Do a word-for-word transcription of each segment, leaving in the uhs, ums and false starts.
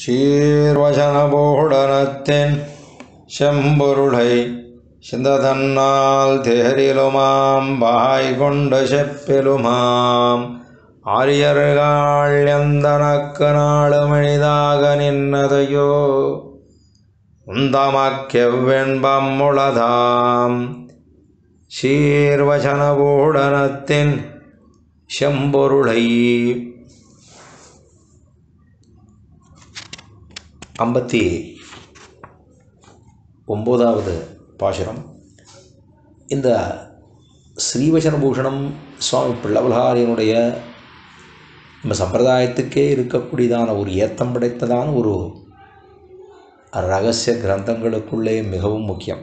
சீர்வசனபூடனத்தின் செம்பொருளை சிந்ததன்னால் தேரிலுமாம் பாய் கொண்ட செப்பிலுமாம் ஆரியர்கள் எந்தனக்கு நாடு மனிதாக நின்னதையோ உந்தமக்கெவ்வென்பம் முளதாம் சீர்வசனபூடனத்தின் செம்பொருளை. ஐம்பத்தி ஒம்போதாவது பாசுரம். இந்த ஸ்ரீவசனபூஷணம் சுவாமி பிள்ளவல்காரியனுடைய நம்ம சம்பிரதாயத்துக்கே இருக்கக்கூடியதான ஒரு ஏத்தம் படைத்ததான ஒரு ரகசிய கிரந்தங்களுக்குள்ளே மிகவும் முக்கியம்.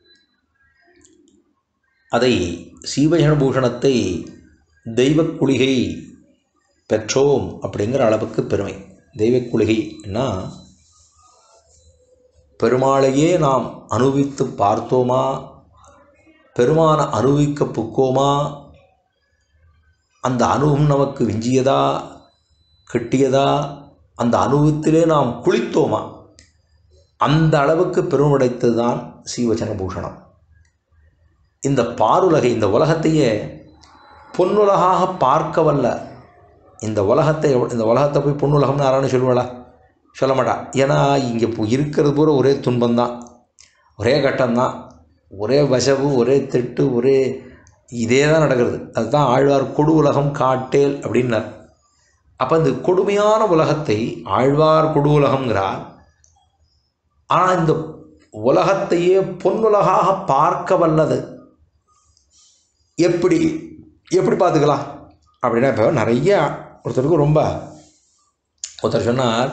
அதை ஸ்ரீவசனபூஷணத்தை தெய்வக் குளிகை பெற்றோம் அப்படிங்கிற அளவுக்கு பெருமை. தெய்வக் குளிகைன்னா பெருமாளையே நாம் அனுபவித்து பார்த்தோமா, பெருமானை அனுபவிக்க புக்கோமா, அந்த அனுபவம் நமக்கு விஞ்சியதா கிட்டியதா, அந்த அனுபவத்திலே நாம் குளித்தோமா, அந்த அளவுக்கு பெருமடைத்தது தான் ஸ்ரீவசனபூஷணம். இந்த பாருலகை, இந்த உலகத்தையே பொன்னுலகாக பார்க்க வல்ல இந்த உலகத்தை, இந்த உலகத்தை போய் பொன்னுலகம்னு யாரானு சொல்லுவாளா? சொல்ல மாட்டா. ஏன்னா இங்கே இப்போ இருக்கிறது பூரா ஒரே துன்பந்தான், ஒரே கட்டம்தான், ஒரே வசவு, ஒரே திட்டு, ஒரே இதே தான் நடக்கிறது. அதுதான் ஆழ்வார் கொடு உலகம் காட்டேல் அப்படின்னார். அப்போ இந்த கொடுமையான உலகத்தை ஆழ்வார் கொடு உலகம்ங்கிறார். ஆனால் இந்த உலகத்தையே பொன்னுலகாக பார்க்க வல்லது எப்படி எப்படி பார்த்துக்கலாம் அப்படின்னா, இப்போ நிறைய ஒருத்தருக்கு ரொம்ப ஒருத்தர் சொன்னார்,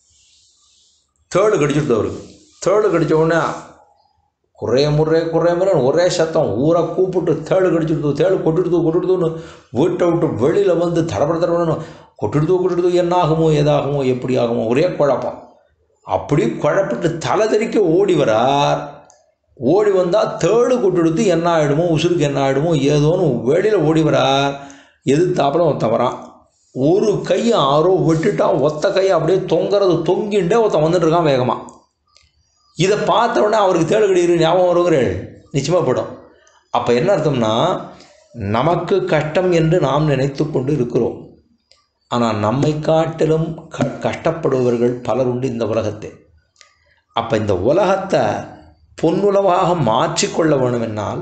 தேடு கடிச்சிடுது அவருக்கு. தேடு கடித்த உடனே குறைய முறை குறைய முறை ஒரே சத்தம், ஊரை கூப்பிட்டு தேடு கடிச்சிடுது, தேடு கொட்டுடுது கொட்டுடுதுன்னு வீட்டை விட்டு வெளியில் வந்து தடப்பட தடப்படன்னு கொட்டுடுது கொட்டுடுது, என்ன ஆகுமோ எதாகுமோ எப்படி ஆகுமோ ஒரே குழப்பம். அப்படி குழப்பிட்டு தலை தெறிக்க ஓடி வரார். ஓடி வந்தால் தேடு கொட்டுடுத்து என்ன ஆகிடுமோ, உசுருக்கு என்ன ஆகிடுமோ ஏதோன்னு வெளியில் ஓடி வரார். எதிர்த்தாப்புல ஒருத்தன் வரான். ஒரு கையை ஆரோ விட்டுட்டான், ஒத்த கையை அப்படியே தொங்குறது தொங்கிண்டே ஒருத்தன் வந்துட்டு இருக்கான் வேகமாக. இதை பார்த்த உடனே அவருக்கு தேடு கடிக்கிற ஞாபகம் வருங்கிற நிச்சயமாக போடும். அப்போ என்ன அர்த்தம்னா, நமக்கு கஷ்டம் என்று நாம் நினைத்து கொண்டு இருக்கிறோம். ஆனால் நம்மை காட்டிலும் க கஷ்டப்படுபவர்கள் பலர் உண்டு இந்த உலகத்தை. அப்போ இந்த உலகத்தை பொன்னுலகாக மாற்றிக்கொள்ள வேணுமென்னால்,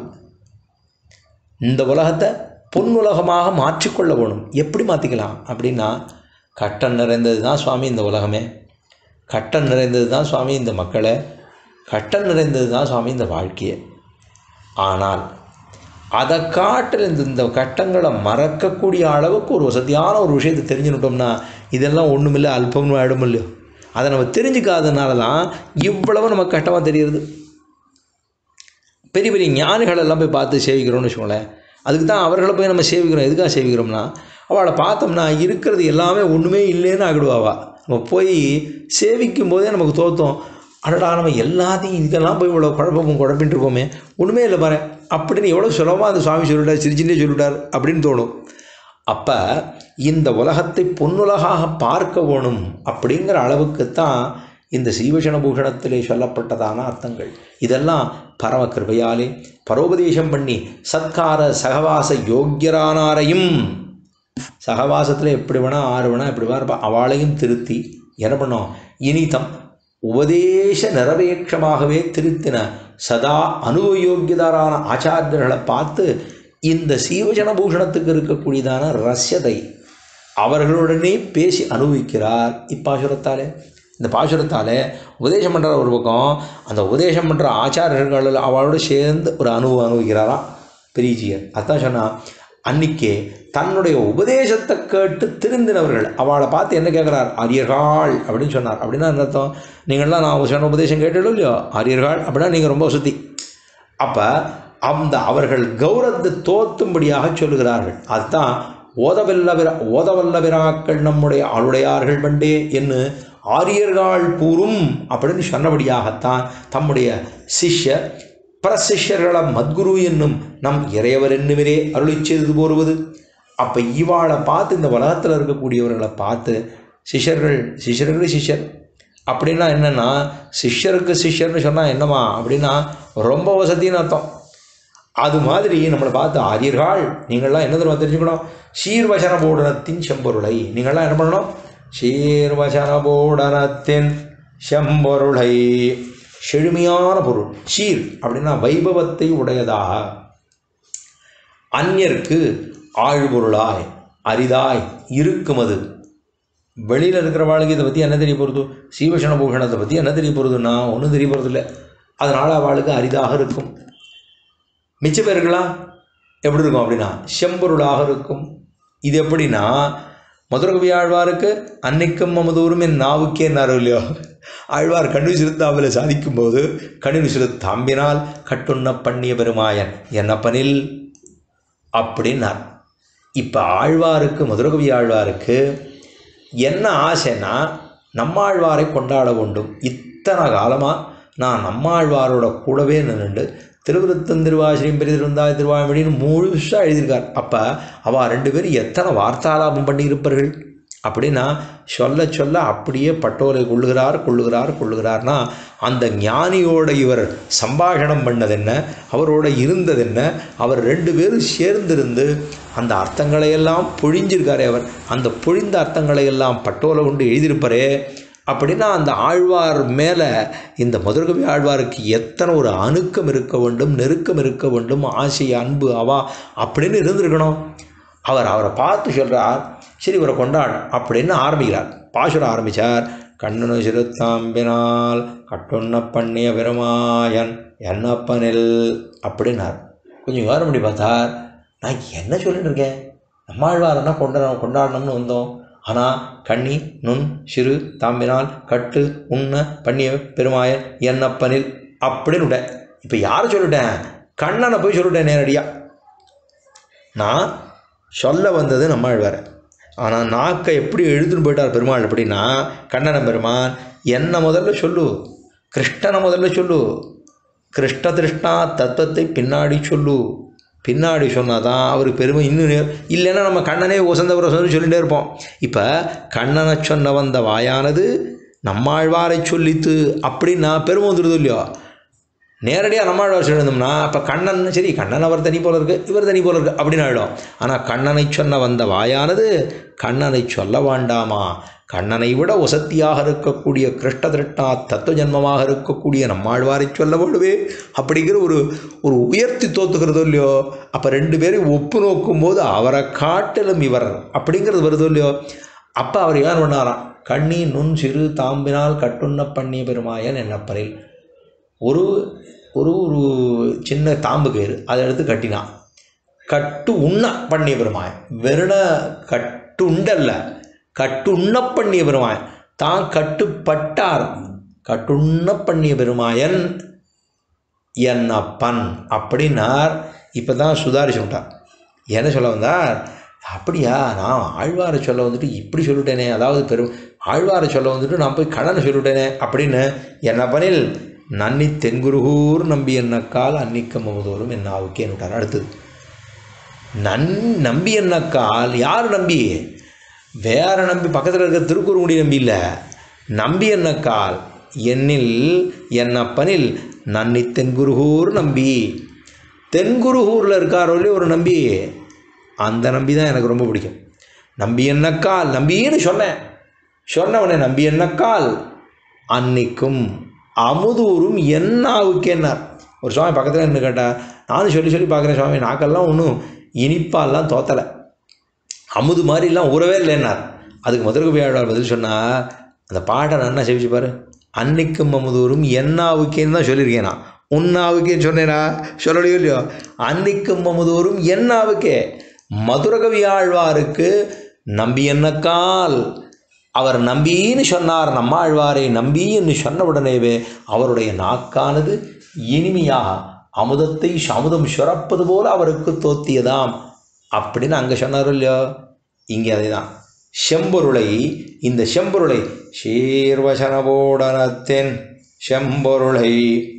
இந்த உலகத்தை பொன்னுலகமாக மாற்றிக்கொள்ள வேணும். எப்படி மாற்றிக்கலாம் அப்படின்னா, கட்டம் நிறைந்தது தான் சுவாமி இந்த உலகமே, கட்டம் நிறைந்தது தான் சுவாமி இந்த மக்களை, கட்டம் நிறைந்தது தான் சுவாமி இந்த வாழ்க்கையை. ஆனால் அதை காட்டில் இந்த இந்த கட்டங்களை மறக்கக்கூடிய அளவுக்கு ஒரு வசதியான ஒரு விஷயத்தை தெரிஞ்சுக்கிட்டோம்னா இதெல்லாம் ஒன்றுமில்லை, அல்பம்னு ஆகிடும் இல்லையோ. அதை நம்ம தெரிஞ்சுக்காதனால தான் இவ்வளவு நமக்கு கஷ்டமாக தெரியுது. பெரிய பெரிய ஞானிகள் எல்லாம் போய் பார்த்து சேவிக்கிறோம்னு வச்சுக்கோங்களேன். அதுக்கு தான் அவர்களை போய் நம்ம சேவிக்கிறோம். எதுக்காக சேவிக்கிறோம்னா, அவளை பார்த்தோம்னா இருக்கிறது எல்லாமே ஒன்றுமே இல்லைன்னு ஆகிடுவாவா. நம்ம போய் சேவிக்கும் போதே நமக்கு தோற்றோம், அடடா நம்ம எல்லாத்தையும் இதெல்லாம் போய் இவ்வளோ குழப்பமும் குழப்பின்னு இருப்போமே, ஒன்றுமே இல்லை பாரு அப்படின்னு எவ்வளோ சுலபமாக அந்த சுவாமி சொல்லிவிட்டார், சிரிச்சுட்டே சொல்லிவிட்டார் அப்படின்னு தோணும். அப்போ இந்த உலகத்தை பொன்னுலகாக பார்க்க வேணும் அப்படிங்கிற அளவுக்குத்தான் இந்த ஸ்ரீவசனபூஷணத்திலே சொல்லப்பட்டதான அர்த்தங்கள். இதெல்லாம் பரம கிருபையாலே பரோபதேசம் பண்ணி சத்கார சகவாச யோக்கியரானாரையும், சகவாசத்தில் எப்படி வேணால் ஆறு வேணால் எப்படி வேணா அவளையும் திருத்தி என்ன பண்ணோம், இனிதம் உபதேச நிரபேட்சமாகவே திருத்தின சதா அனுபவயோக்கியதாரான ஆச்சாரியர்களை பார்த்து இந்த ஸ்ரீவசனபூஷணத்துக்கு இருக்கக்கூடியதான ரஸ்யத்தை அவர்களுடனே பேசி அனுபவிக்கிறார் இப்பாசுரத்தாலே. இந்த பாசுரத்தாலே உபதேசம் பண்ணுற ஒரு பக்கம், அந்த உபதேசம் பண்ணுற ஆச்சாரியர்கள் அவளோடு சேர்ந்து ஒரு அனுபவம் அனுபவிக்கிறாராம் பெரியஜியர். அதான் சொன்னால், அன்றைக்கே தன்னுடைய உபதேசத்தை கேட்டு திருந்தினவர்கள் அவளை பார்த்து என்ன கேட்குறார், ஆரியர்கள் அப்படின்னு சொன்னார். அப்படின்னா என்ன அர்த்தம், நீங்கள்லாம் நான் சொன்ன உபதேசம் கேட்டோம் இல்லையோ, ஆரியர்கள் அப்படின்னா நீங்கள் ரொம்ப சுத்தி. அப்போ அந்த அவர்கள் கௌரவத்தை தோத்தும்படியாக சொல்லுகிறார்கள். அதுதான் ஓதவல்லவிரா ஓதவல்லவிராக்கள் நம்முடைய ஆளுடையார்கள் பண்டே என்று ஆரியர்கள் கூறும் அப்படின்னு சொன்னபடியாகத்தான் தம்முடைய சிஷ்யர் பிரசிஷ்யர்கள மத்குரு என்னும் நம் இறையவர் என்னுவரே அருளி செய்து போருவது. அப்போ இவாளை பார்த்து, இந்த உலகத்தில் இருக்கக்கூடியவர்களை பார்த்து சிஷ்யர்கள் சிஷ்யர்கள் சிஷ்யர் அப்படின்னா என்னென்னா சிஷ்யருக்கு சிஷ்யர்னு சொன்னால் என்னம்மா அப்படின்னா ரொம்ப வசதின்னு அர்த்தம். அது மாதிரி நம்மளை பார்த்து ஆரியர்கள் நீங்கள்லாம் என்ன தெரியுமா தெரிஞ்சுக்கணும், சீர்வசனபோடனத்தின் செம்பொருளை நீங்கள்லாம் என்ன பண்ணணும், சீர்வசனபோடனத்தின் செம்பொருளை, செழுமையான பொருள். சீர் அப்படின்னா வைபவத்தை உடையதாக, அந்நியருக்கு ஆழ்பொருளாய் அரிதாய் இருக்கும். அது வெளியில் இருக்கிற வாழ்க்கை இதை பற்றி என்ன தெரிய போகிறது, சீவசன பூஷணத்தை பற்றி என்ன தெரிய போகிறதுன்னா ஒன்றும் தெரிய போகிறது இல்லை. அதனால் அவளுக்கு அரிதாக இருக்கும். மிச்ச பேருக்கெல்லாம் எப்படி இருக்கும் அப்படின்னா செம்பொருளாக இருக்கும். இது எப்படின்னா மதுரகவி ஆழ்வாருக்கு அன்னைக்கும் அமுதூரும் என் நாவுக்கே என்னாரோ இல்லையோ, ஆழ்வார் கண்ணு சிறுத்தாம்பில் சாதிக்கும்போது கண்ணு சிறு தாம்பினால் கட்டுண்ண பண்ணிய பெருமாயன் என்னப்பனில் அப்படின்னார். இப்போ ஆழ்வாருக்கு மதுரகவி ஆழ்வாருக்கு என்ன ஆசைன்னா நம்மாழ்வாரை கொண்டாட வேண்டும். இத்தனை காலமாக நான் நம்மாழ்வாரோட கூடவே நின்றுண்டு திருவிருத்தம் திருவாசிரியம் பெரிய திருந்தாய் திருவாய்மொழின்னு முழுசாக எழுதியிருக்கார். அப்போ அவள் ரெண்டு பேரும் எத்தனை வார்த்தாலாபம் பண்ணியிருப்பார்கள் அப்படின்னா சொல்ல சொல்ல அப்படியே பட்டோலை கொள்ளுகிறார் கொள்ளுகிறார் கொள்ளுகிறார்னா அந்த ஞானியோட இவர் சம்பாஷணம் பண்ணதென்ன, அவரோட இருந்ததென்ன, அவர் ரெண்டு பேரும் சேர்ந்திருந்து அந்த அர்த்தங்களையெல்லாம் பொழிஞ்சிருக்காரே அவர். அந்த பொழிந்த அர்த்தங்களையெல்லாம் பட்டோலை கொண்டு எழுதியிருப்பாரே. அப்படின்னா அந்த ஆழ்வார் மேலே இந்த மதுரகவி ஆழ்வாருக்கு எத்தனை ஒரு அணுக்கம் இருக்க வேண்டும், நெருக்கம் இருக்க வேண்டும், ஆசை அன்பு அவா அப்படின்னு இருந்திருக்கணும். அவர் அவரை பார்த்து சொல்கிறார், சரி இவரை கொண்டாட அப்படின்னு ஆரம்பிக்கிறார். பாசுர ஆரம்பித்தார், கண்ணனு சிறுத்தாம்பினால் கட்டுண்ண பண்ணிய பெருமாயன் என்னப்பனில் அப்படின்னார். கொஞ்சம் யோசனை பண்ணி பார்த்தார், நான் என்ன சொல்லிட்டு இருக்கேன், நம்மாழ்வாரன்னா கொண்டாட கொண்டாடணும்னு வந்தோம். ஆனால் கண்ணி நுண் சிறு தாம்பினால் கட்டு உண்ண பண்ணிய பெருமாயன் என்னப்பனில் அப்படின்னு விட்டேன். இப்போ யாரை சொல்லிட்டேன், கண்ணனை போய் சொல்லிட்டேன் நேரடியாக. நான் சொல்ல வந்தது நம்மாழ்வார், ஆனால் நாக்கை எப்படி எழுதுன்னு போயிட்டார் பெருமாள். அப்படின்னா கண்ணன பெருமான் என்ன முதல்ல சொல்லு, கிருஷ்ணனை முதல்ல சொல்லு, கிருஷ்ண திருஷ்ணா தத்துவத்தை பின்னாடி சொல்லு. பின்னாடி சொன்னால் தான் அவருக்கு பெருமை இன்னும். இல்லைன்னா நம்ம கண்ணனே வசந்தபுர சொல்லி சொல்லிகிட்டே இருப்போம். இப்போ கண்ணனை சொன்ன வந்த வாயானது நம்மாழ்வாரை சொல்லித்து அப்படின்னா பெருமை வந்துடுது இல்லையோ. நேரடியாக நம்மாழ்வார் சொல்லியிருந்தோம்னா அப்போ கண்ணன் சரி கண்ணன் அவர் தனி போல இருக்குது இவர் தனி போல இருக்குது அப்படின்னு ஆகிடும். ஆனால் கண்ணனை சொன்ன வந்த வாயானது கண்ணனை சொல்ல வேண்டாமா, கண்ணனை விட வசத்தியாக இருக்கக்கூடிய கிருஷ்ண திருஷ்ணா தத்துவ ஜன்மமாக இருக்கக்கூடிய நம்மாழ்வாரை சொல்ல வேண்டுவே அப்படிங்கிற ஒரு ஒரு உயர்த்தி தோத்துக்கிறதோ இல்லையோ. அப்போ ரெண்டு பேரையும் ஒப்பு நோக்கும்போது அவரை காட்டிலும் இவர் அப்படிங்கிறது வருதோ இல்லையோ. அப்போ அவர் ஏன் பண்ணாராம், கண்ணி நுண் சிறு தாம்பினால் கட்டுண்ண பண்ணிய பெருமாயன் என்னப்பரில். ஒரு ஒரு ஒரு சின்ன தாம்பு கயிறு அதை எடுத்து கட்டினான். கட்டு உண்ண பண்ணிய பெருமாயன், வெறுன கட்டு உண்டல்ல, கட்டுண்ண பண்ணிய பெருமாயன் தான் கட்டுப்பட்டார். கட்டுண்ண பண்ணிய பெருமாயன் என்னப்பன் அப்படின்னார். இப்போ தான் சுதாரிச்சு விட்டார். என்ன சொல்ல வந்தார், அப்படியா நான் ஆழ்வாரை சொல்ல வந்துட்டு இப்படி சொல்லிட்டேனே, அதாவது பெரும் ஆழ்வாரை சொல்ல வந்துட்டு நான் போய் கடனை சொல்லிவிட்டேனே அப்படின்னு என்னப்பனில் நன்னி தென்குருகூர் நம்பி என்னக்கால் அன்னிக்கம் அமுதோறும் என் நாவுக்கே விட்டார். அடுத்தது நன் நம்பி என்னக்கால், யார் நம்பி, வேற நம்பி பக்கத்தில் இருக்கிற திருக்குறுங்குடி நம்பி இல்லை, நம்பி என்னக்கால் என்னில் என்னப்பனில் நன்னி தென்குருகூர் நம்பி. தென்குருகூரில் இருக்காரோலே ஒரு நம்பி, அந்த நம்பி தான் எனக்கு ரொம்ப பிடிக்கும். நம்பி என்னக்கால் நம்பின்னு சொன்னேன், சொன்னவனே நம்பி என்னக்கால் அன்னைக்கும் அமுதூரும் என்னாவுக்கேன்னார். ஒரு சுவாமி பக்கத்தில் என்ன கேட்டால், நானும் சொல்லி சொல்லி பார்க்குறேன் சுவாமி, நாக்கெல்லாம் ஒன்றும் இனிப்பாலாம் தோத்தலை, அமுது மாதிரிலாம் உறவே இல்லைன்னார். அதுக்கு மதுரகவி ஆழ்வார் பதில் சொன்னால், அந்த பாட்டை நான் என்ன செவிச்சுப்பார், அன்னைக்கும் அமுதூரும் என்னாவுக்கேன்னு தான் சொல்லியிருக்கேன். நான் உன்னாவுக்கேன்னு சொன்னேனா, சொல்லலையோ இல்லையோ. அன்னைக்கும் அமுதூரும் என்னாவுக்கே. மதுரகவி ஆழ்வாருக்கு நம்பி என்னக்கால், அவர் நம்பின்னு சொன்னார், நம்மாழ்வாரை நம்பின்னு சொன்ன உடனேவே அவருடைய நாக்கானது இனிமையாக அமுதத்தை அமுதம் சுரப்பது போல அவருக்கு தோத்தியதாம் அப்படின்னு அங்கே சொன்னார் இல்லையோ. இங்கே அதே தான் செம்பொருளை, இந்த செம்பொருளை சீர்வசனபோடனத்தின் செம்பொருளை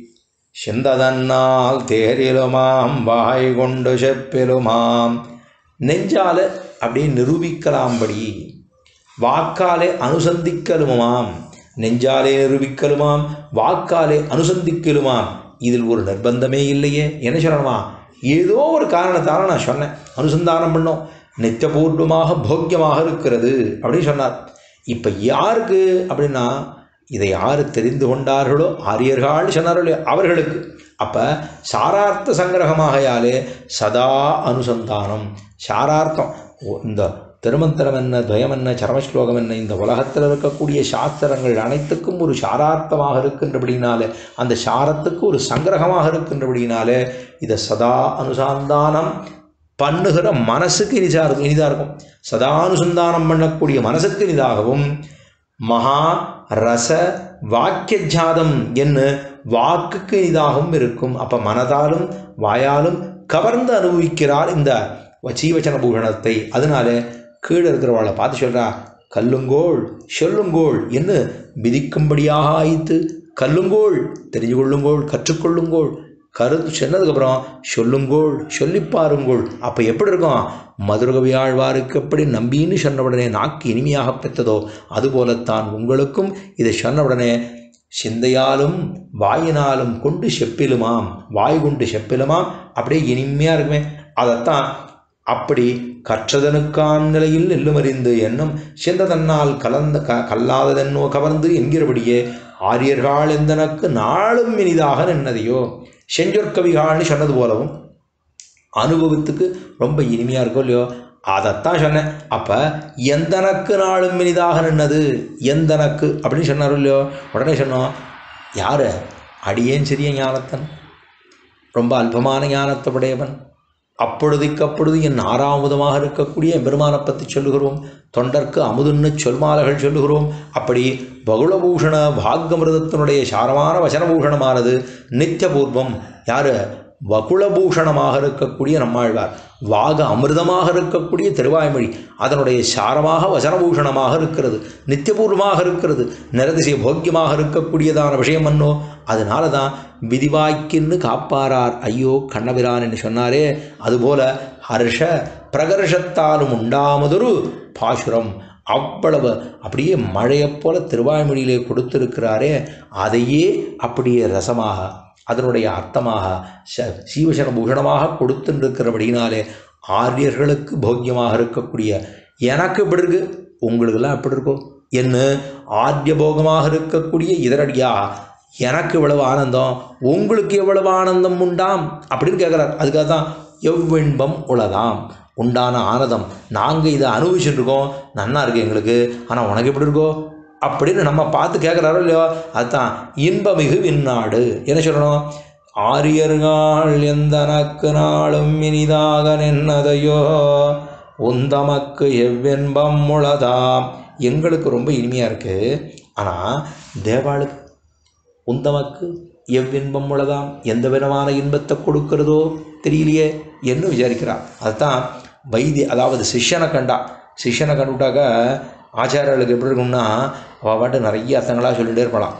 செந்ததன்னால் தேரிலுமாம் வாய் கொண்டு செப்பிலுமாம், நெஞ்சால அப்படியே நிரூபிக்கலாம்படி, வாக்காலே அனுசந்திக்கலுமாம், நெஞ்சாலே நிரூபிக்கலுமாம், வாக்காலே அனுசந்திக்கலுமாம். இதில் ஒரு நிர்பந்தமே இல்லையே. என்ன சொல்லணுமா? ஏதோ ஒரு காரணத்தால் நான் சொன்னேன், அனுசந்தானம் பண்ணோம், நித்தியபூர்வமாக போக்கியமாக இருக்கிறது அப்படின்னு சொன்னார். இப்போ யாருக்கு அப்படின்னா, இதை யார் தெரிந்து கொண்டார்களோ, ஆரியர்கள் சொன்னார்களோ அவர்களுக்கு. அப்போ சாரார்த்த சங்கிரகமாகையாலே சதா அனுசந்தானம். சாரார்த்தம் இந்த திருமந்திரம் என்ன, துவயம் என்ன, சரமஸ்லோகம் என்ன, இந்த உலகத்தில் இருக்கக்கூடிய சாஸ்திரங்கள் அனைத்துக்கும் ஒரு சாரார்த்தமாக இருக்கின்றபடினாலே, அந்த சாரத்துக்கு ஒரு சங்கிரகமாக இருக்கின்றபடினாலே இதை சதா அனுசந்தானம் பண்ணுகிற மனசுக்கு இனிதாக இருக்கும் இனிதாக இருக்கும் சதா அனுசந்தானம் பண்ணக்கூடிய மனசுக்கு இனிதாகவும், மகா ரச வாக்கியஜாதம் என்ன வாக்குக்கு இனிதாகவும் இருக்கும். அப்போ மனதாலும் வாயாலும் கவர்ந்து அனுபவிக்கிறார் இந்த வசீவச்சன பூஷணத்தை. அதனால கீழே இருக்கிறவளை பார்த்து சொல்கிறா, கல்லுங்கோள் சொல்லுங்கோள் என்று விதிக்கும்படியாக ஆயித்து. கல்லுங்கோள் தெரிஞ்சு கொள்ளுங்கோள், கற்றுக்கொள்ளுங்கோள். கருத்து சொன்னதுக்கப்புறம் சொல்லுங்கோள், சொல்லிப்பாருங்கோள். அப்போ எப்படி இருக்கும்? மதுரகவியாழ்வாருக்கு எப்படி நம்பின்னு சொன்ன உடனே நாக்கு இனிமையாக பெற்றதோ அதுபோலத்தான் உங்களுக்கும் இதை சொன்ன உடனே சிந்தையாலும் வாயினாலும் கொண்டு செப்பிலுமாம், வாய் கொண்டு செப்பிலுமாம், அப்படியே இனிமையாக இருக்குமே. அதைத்தான் அப்படி கற்றதனுக்கான் நிலையில் நெல்லுமறிந்து என்னும் சிந்ததன்னால் கலந்த க கல்லாததென்னோ கவர்ந்து என்கிறபடியே ஆரியர்கள் எந்தனக்கு நாளும் இனிதாக நின்னதையோ செஞ்சொற்கவிகால்னு சொன்னது போலவும் அனுபவத்துக்கு ரொம்ப இனிமையாக இருக்கும் இல்லையோ, அதைத்தான் சொன்னேன். அப்போ எந்தனக்கு நாளும் இனிதாக நின்னது, எந்தனக்கு அப்படின்னு சொன்னார் இல்லையோ. உடனே சொன்னோம், யார்? அடியேன் சிறிய ஞானத்தன், ரொம்ப அல்பமான ஞானத்தை உடையவன். அப்பொழுதுக்கு அப்பொழுது என் ஆறாமுதமாக இருக்கக்கூடிய பெருமானை பற்றி சொல்லுகிறோம். தொண்டர்க்கு அமுதுன்னு சொல்மாலைகள் சொல்லுகிறோம். அப்படி பகுளபூஷண பாகமிருதத்தினுடைய சாரமான வசனபூஷணமானது நித்தியபூர்வம். யார்? வகுளபூஷணமாக இருக்கக்கூடிய நம்மாழ்வார், வாக அமிர்தமாக இருக்கக்கூடிய திருவாய்மொழி அதனுடைய சாரமாக வசனபூஷணமாக இருக்கிறது, நித்தியபூர்வமாக இருக்கிறது, நிரதிசய போக்கியமாக இருக்கக்கூடியதான விஷயம் என்னோ. அதனால தான் விதிவாய்க்கின்னு காப்பாரார் ஐயோ கண்ணபிரான் என்று சொன்னாரே. அதுபோல ஹர்ஷ பிரகர்ஷத்தாலும் உண்டாமதொரு பாசுரம் அவ்வளவு அப்படியே மழையைப் போல திருவாய்மொழியிலே கொடுத்திருக்கிறாரே, அதையே அப்படியே ரசமாக அதனுடைய அர்த்தமாக சீவசன பூஷணமாக கொடுத்துருக்கிறபடினாலே ஆரியர்களுக்கு போக்கியமாக இருக்கக்கூடிய எனக்கு எப்படி இருக்கு, உங்களுக்கெல்லாம் எப்படி இருக்கும் என்ன ஆரிய போகமாக இருக்கக்கூடிய இதரடியா எனக்கு இவ்வளவு ஆனந்தம், உங்களுக்கு எவ்வளவு ஆனந்தம் உண்டாம் அப்படின்னு கேட்குறார். அதுக்காக தான் எவ்வின்பம் உளதாம் உண்டான ஆனந்தம் நாங்கள் இதை அனுபவிச்சுட்டு இருக்கோம், நன்னா இருக்கு எங்களுக்கு, ஆனால் உனக்கு எப்படி இருக்கோ அப்படின்னு நம்ம பார்த்து கேட்குறாரோ இல்லையோ. அதுதான் இன்பமிகு விண்ணாடு. என்ன சொல்லணும்? ஆரியர்கள் எந்தனக்கு நாளும் இனிதாக நின்னதையோ உந்தமக்கு எவ்வின்பம் உளதாம். எங்களுக்கு ரொம்ப இனிமையாக இருக்குது, ஆனால் தேவாளுக்கு உந்தமக்கு எவ்வின்பம் உள்ளதாம், எந்த விதமான இன்பத்தை கொடுக்கிறதோ தெரியலையே என்று விசாரிக்கிறார். அதுதான் வைத்திய அதாவது சிஷ்யனை கண்டா சிஷ்யனை கண்டுவிட்டாக்க ஆச்சாரியர்களுக்கு எப்படி இருக்கும்னா அவள் பாட்டு நிறைய அர்த்தங்களாக சொல்லிகிட்டே இருப்பாளாம்.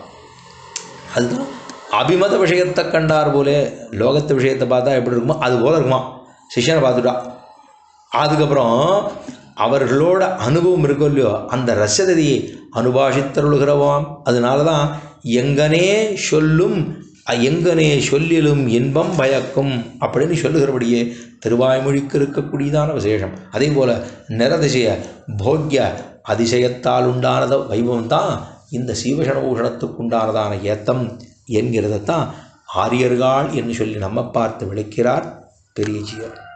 அதுதான் அபிமத விஷயத்தை கண்டார் போலே லோகத்து விஷயத்தை பார்த்தா எப்படி இருக்குமோ அது போல் இருக்குமா. சிஷ்யனை பார்த்துட்டா அதுக்கப்புறம் அவர்களோட அனுபவம் இருக்கோ இல்லையோ அந்த ரசததியை அனுபாஷித்தருளுகிறவாம். அதனால தான் எங்கனே சொல்லும் எங்கனே சொல்லிலும் இன்பம் பயக்கும் அப்படின்னு சொல்லுகிறபடியே திருவாய்மொழிக்கு இருக்கக்கூடியதான விசேஷம். அதே போல் நிரதிசய போக்கிய அதிசயத்தால் உண்டானத வைபவம் தான் இந்த சீவசனபூஷணத்துக்கு உண்டானதான ஏத்தம் என்கிறதைத்தான் ஆரியர்கள் என்று சொல்லி நம்ம பார்த்து விளக்கிறார் பெரியஜியர்.